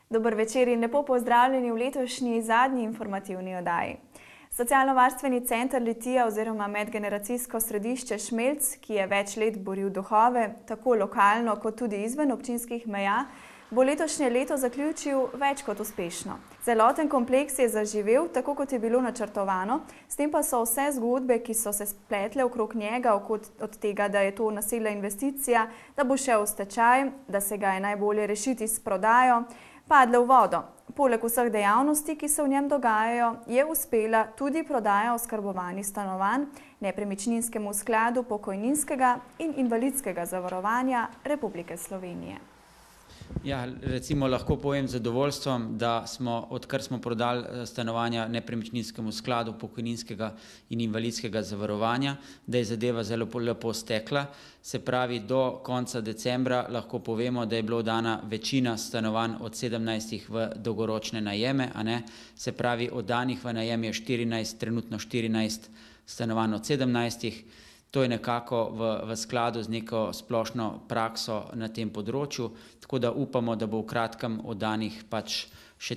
Dober večer in lepo pozdravljeni v letošnji zadnji informativni oddaji. Socialno-varstveni center Litija oziroma medgeneracijsko središče Šmelc, ki je več let boril duhove, tako lokalno kot tudi izven občinskih meja, bo letošnje leto zaključil več kot uspešno. Celoten kompleks je zaživel, tako kot je bilo načrtovano, s tem pa so vse zgodbe, ki so se spletle okrog njega, od tega, da je to nasilna investicija, da bo šel v stečaj, da se ga je najbolje rešiti s prodajo, padle v vodo. Poleg vseh dejavnosti, ki se v njem dogajajo, je uspela tudi prodaja oskrbovanih stanovanj Nepremičninskemu skladu pokojninskega in invalidskega zavarovanja Republike Slovenije. Ja, recimo lahko povem z zadovoljstvom, da smo, odkar smo prodali stanovanja Nepremičninskemu skladu pokojninskega in invalidskega zavarovanja, da je zadeva zelo lepo stekla. Se pravi, do konca decembra lahko povemo, da je bilo dana večina stanovanj od 17 v dolgoročne najeme, se pravi, oddanih v najem je 14, trenutno 14 stanovanj od 17. To je nekako v skladu z neko splošno prakso na tem področju, tako da upamo, da bo v kratkem oddanih pač še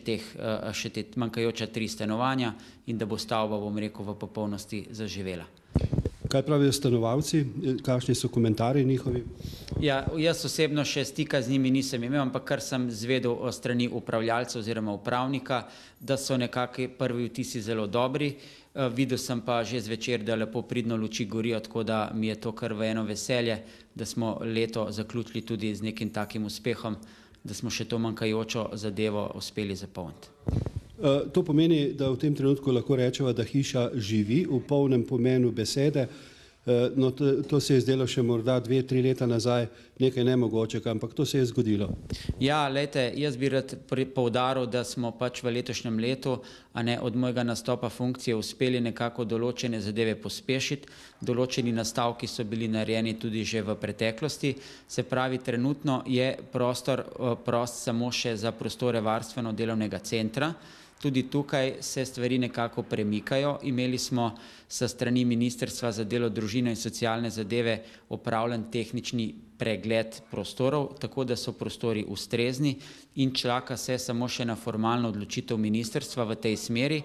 te manjkajoča 3 stanovanja in da bo stavba, bom rekel, v popolnosti zaživela. Kaj pravijo stanovalci? Kakšni so komentarji njihovi? Ja, jaz osebno še stika z njimi nisem imel, ampak kar sem zvedel o strani upravljalca oziroma upravnika, da so nekako prvi vtisi zelo dobri. Videl sem pa že zvečer, da lepo pridno luči gorijo, tako da mi je to kar v eno veselje, da smo leto zaključili tudi z nekim takim uspehom, da smo še to manjkajočo zadevo uspeli zapolniti. To pomeni, da v tem trenutku lahko rečemo, da hiša živi v polnem pomenu besede. No, to se je zdelo še morda 2-3 leta nazaj nekaj nemogočega, ampak to se je zgodilo. Ja, lejte, jaz bi rad poudaril, da smo pač v letošnjem letu, od mojega nastopa funkcije uspeli nekako določene zadeve pospešiti. Določeni nastavki so bili narejeni tudi že v preteklosti. Se pravi, trenutno je prostor prost samo še za prostore varstveno-delovnega centra. Tudi tukaj se stvari nekako premikajo. Imeli smo sa strani Ministrstva za delo, družino in socialne zadeve opravljen tehnični pregled prostorov, tako da so prostori ustrezni in čaka se samo še na formalno odločitev ministrstva v tej smeri.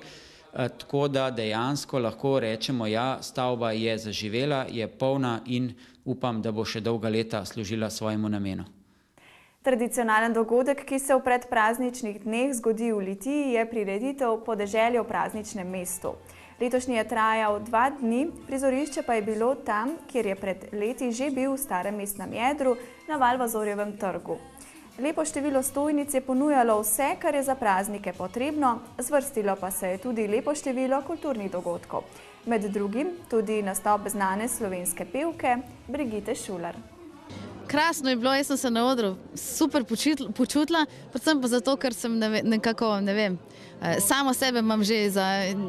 Tako da dejansko lahko rečemo, ja, stavba je zaživela, je polna in upam, da bo še dolga leta služila svojemu namenu. Tradicionalen dogodek, ki se v predprazničnih dneh zgodi v Litiji, je prireditev Podeželje v prazničnem mestu. Letošnji je trajal 2 dni, prizorišče pa je bilo tam, kjer je pred leti že bil v starem mestnem jedru na Valvazorjevem trgu. Lepo število stojnic je ponujalo vse, kar je za praznike potrebno, zvrstilo pa se je tudi lepo število kulturnih dogodkov. Med drugim tudi nastop znane slovenske pevke Brigite Šuler. Krasno je bilo, jaz sem se na odru super počutila, predvsem pa zato, ker sem nekako, ne vem, samo sebe imam že za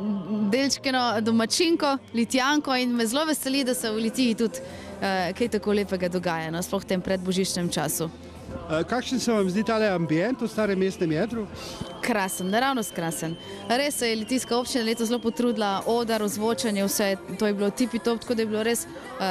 delčkino domačinko, Litijanko in me zelo veseli, da se v Litiji tudi kaj tako lepega dogaja, sploh v tem predbožičnem času. Kakšen se vam zdi tale ambient v starem mestnem jedru? Krasen, naravnost krasen. Res se je litijska občina leto zelo potrudila, odar, ozvočanje, vse, to je bilo tipi-top, tako da je bilo res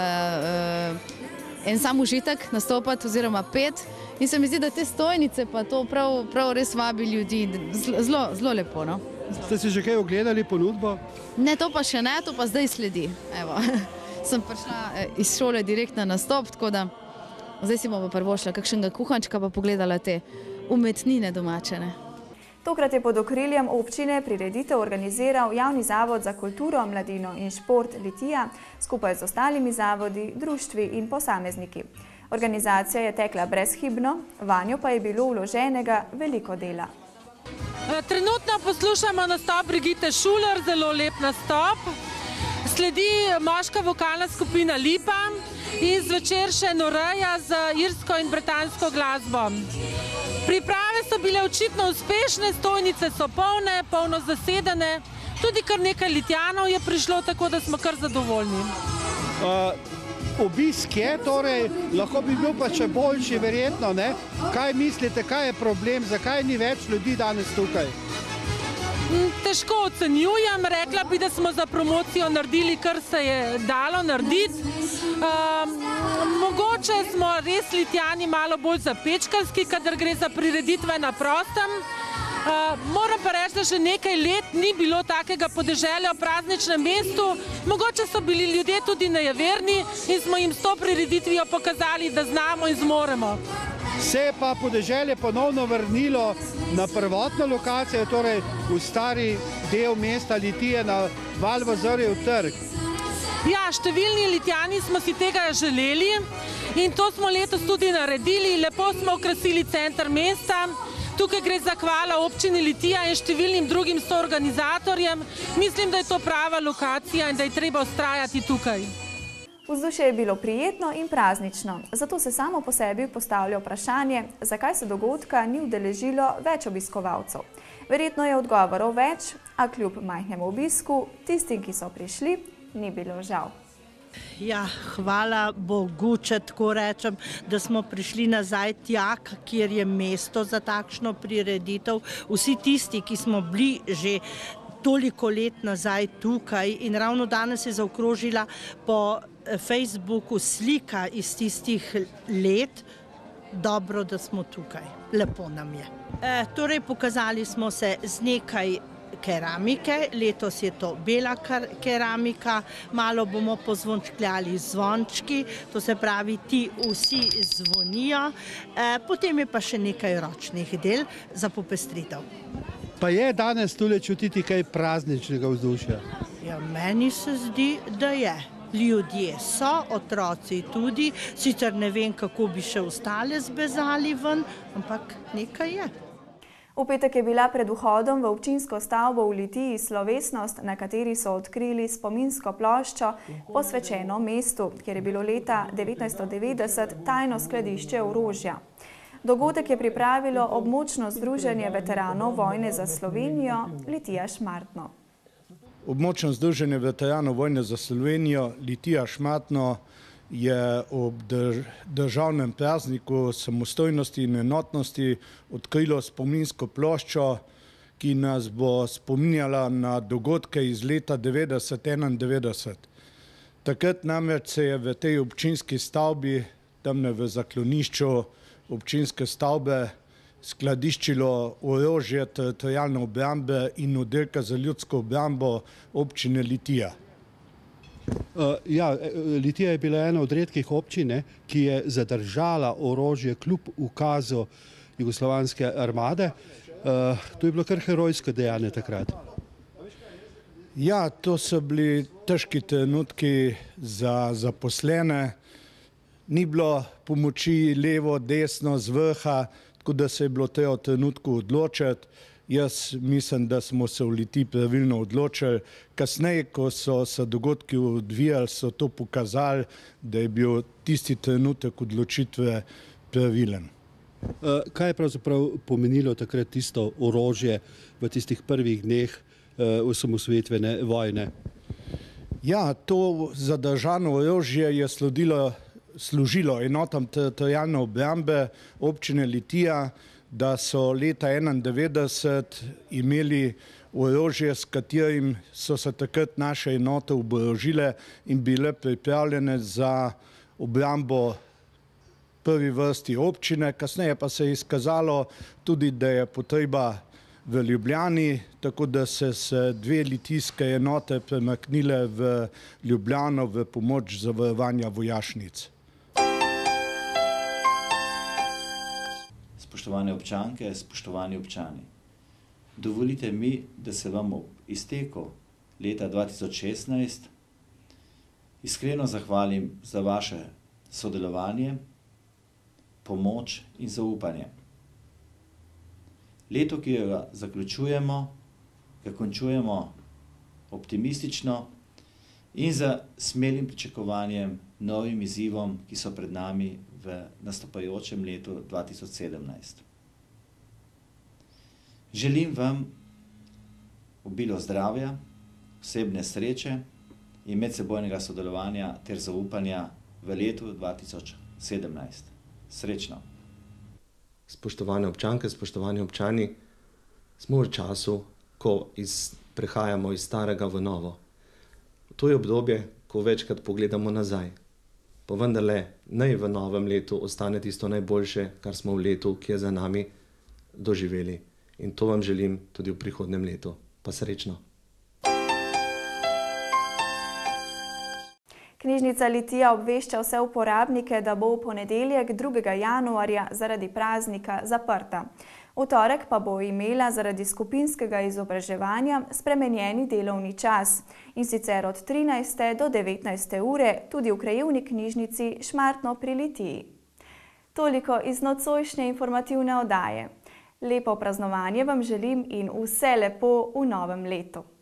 en sam užitek nastopati oziroma pet in se mi zdi, da te stojnice pa to prav res vabi ljudi, zelo lepo, no. Ste si že kaj ogledali ponudbo? Ne, to pa še ne, to pa zdaj sledi. Evo, sem prišla iz šole direkt na nastop, tako da zdaj si bomo prvošla kakšnega kuhančka pa pogledala te umetnine domačene. Tokrat je pod okriljem občine prireditev organiziral Javni zavod za kulturo, mladino in šport Litija skupaj z ostalimi zavodi, društvi in posamezniki. Organizacija je tekla brezhibno, vanjo pa je bilo vloženega veliko dela. Trenutno poslušamo nastop Brigite Šuler, zelo lep nastop. Sledi moška vokalna skupina Lipa in zvečer še Noreja z irsko in britansko glasbo. Priprave so bile očitno uspešne, stojnice so polne, polno zasedene, tudi kar nekaj Litijanov je prišlo, tako da smo kar zadovoljni. Obisk je, torej lahko bi bil pa še boljši, verjetno, ne? Kaj mislite, kaj je problem, zakaj ni več ljudi danes tukaj? Težko ocenjujem, rekla bi, da smo za promocijo naredili, kar se je dalo narediti. Mogoče smo res Litijani malo bolj zapečkarski, kadar gre za prireditve na prostem. Moram pa reči, da že nekaj let ni bilo takega podeželja v prazničnem mestu. Mogoče so bili ljudje tudi nejeverni in smo jim s to prireditvijo pokazali, da znamo in zmoremo. Se je pa podeželje ponovno vrnilo na prvotno lokacijo, torej v stari del mesta Litije na Valvazorjev trg. Ja, številni Litijani smo si tega želeli in to smo letos tudi naredili. Lepo smo okrasili center mesta. Tukaj gre za hvala občini Litija in številnim drugim soorganizatorjem. Mislim, da je to prava lokacija in da je treba vztrajati tukaj. Vzdušje je bilo prijetno in praznično, zato se samo po sebi postavlja vprašanje, zakaj se dogodka ni udeležilo več obiskovalcev. Verjetno je odgovorov več, a kljub majhnemu obisku, tistim, ki so prišli, ni bilo žal. Ja, hvala Bogu, če tako rečem, da smo prišli nazaj tja, kjer je mesto za takšno prireditev. Vsi tisti, ki smo bili že toliko let nazaj tukaj in ravno danes je zaokrožila po Facebooku slika iz tistih let, dobro, da smo tukaj. Lepo nam je. Torej, pokazali smo se z nekaj keramike, letos je to bela keramika, malo bomo pozvončkljali zvončki, to se pravi, ti vsi zvonijo, potem je pa še nekaj ročnih del za popestritev. Pa je danes tule čutiti kaj prazničnega vzdušja? Ja, meni se zdi, da je. Ljudje so, otroci tudi, sicer ne vem, kako bi še ostale zbezali ven, ampak nekaj je. V petek je bila pred vhodom v občinsko stavbo v Litiji slovesnost, na kateri so odkrili spominsko ploščo posvečeno mestu, kjer je bilo leta 1990 tajno skladišče orožja. Dogodek je pripravilo območno združenje veteranov vojne za Slovenijo Litija Šmartno. Območno združenje veteranov vojne za Slovenijo Litija Šmartno je ob državnem prazniku samostojnosti in enotnosti odkrilo spominsko ploščo, ki nas bo spominjala na dogodke iz leta 1991. Takrat namreč se je v tej občinski stavbi, tamne v zaklonišču občinske stavbe, skladiščilo orožje teritorialne obrambe in oddelka za ljudsko obrambo občine Litija. Ja, Litija je bila ena od redkih občin, ki je zadržala orožje kljub ukazu jugoslovanske armade. To je bilo kar herojsko dejanje takrat. Ja, to so bili težki trenutki za zaposlene. Ni bilo pomoči levo, desno, z vrha, tako da se je bilo treba v trenutku odločiti. Jaz mislim, da smo se v Litiji pravilno odločili. Kasneje, ko so se dogodki odvijali, so to pokazali, da je bil tisti trenutek odločitve pravilen. Kaj je pravzaprav pomenilo takrat tisto orožje v tistih prvih dneh osamosvojitvene vojne? Ja, to zadržano orožje je služilo enotam teritorialne obrambe občine Litija, da so leta 1991 imeli orožje, s katerim so se takrat naše enote oborožile in bile pripravljene za obrambo prvi vrsti občine. Kasneje pa se je izkazalo tudi, da je potreba v Ljubljani, tako da se dve litijske enote premaknile v Ljubljano v pomoč zavarovanja vojašnic. Spoštovane občanke, spoštovani občani, dovolite mi, da se vam ob izteku leta 2016 iskreno zahvalim za vaše sodelovanje, pomoč in zaupanje. Leto, ki ga zaključujemo, ga končujemo optimistično in z smelim pričakovanjem, novim izzivom, ki so pred nami v nastopajočem letu 2017. Želim vam obilo zdravja, osebne sreče in medsebojnega sodelovanja ter zaupanja v letu 2017. Srečno! Spoštovane občanke, spoštovani občani, smo v času, ko prehajamo iz starega v novo. To je obdobje, ko večkrat pogledamo nazaj. pa vendarle naj v novem letu ostane tisto najboljše, kar smo v letu, ki je za nami, doživeli. In to vam želim tudi v prihodnjem letu. Pa srečno. Knjižnica Litija obvešča vse uporabnike, da bo v ponedeljek 2. januarja zaradi praznika zaprta. V torek pa bo imela zaradi skupinskega izobraževanja spremenjeni delovni čas, in sicer od 13. do 19. ure tudi v krajevni knjižnici Šmartno pri Litiji. Toliko iz nocojšnje informativne oddaje. Lepo praznovanje vam želim in vse lepo v novem letu.